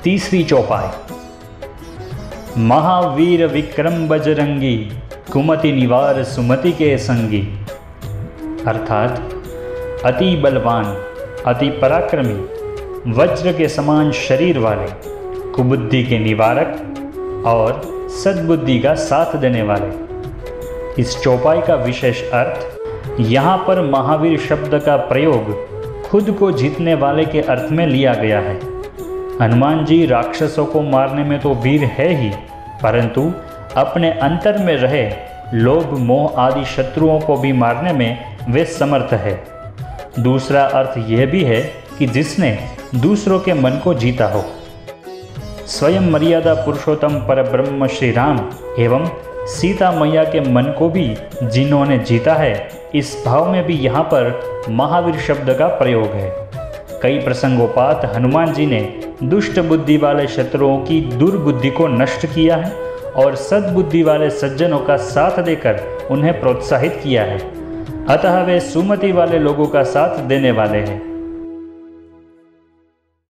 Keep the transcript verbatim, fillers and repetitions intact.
तीसरी चौपाई। महावीर विक्रम बजरंगी, कुमति निवार सुमति के संगी। अर्थात अति बलवान, अति पराक्रमी, वज्र के समान शरीर वाले, कुबुद्धि के निवारक और सद्बुद्धि का साथ देने वाले। इस चौपाई का विशेष अर्थ यहाँ पर महावीर शब्द का प्रयोग खुद को जीतने वाले के अर्थ में लिया गया है। हनुमान जी राक्षसों को मारने में तो वीर है ही, परंतु अपने अंतर में रहे लोभ मोह आदि शत्रुओं को भी मारने में वे समर्थ है। दूसरा अर्थ यह भी है कि जिसने दूसरों के मन को जीता हो। स्वयं मर्यादा पुरुषोत्तम परब्रह्म श्री राम एवं सीता मैया के मन को भी जिन्होंने जीता है, इस भाव में भी यहाँ पर महावीर शब्द का प्रयोग है। कई प्रसंगोपात हनुमान जी ने दुष्ट बुद्धि वाले शत्रुओं की दुर्बुद्धि को नष्ट किया है और सद्बुद्धि वाले सज्जनों का साथ देकर उन्हें प्रोत्साहित किया है। अतः वे सुमति वाले लोगों का साथ देने वाले हैं।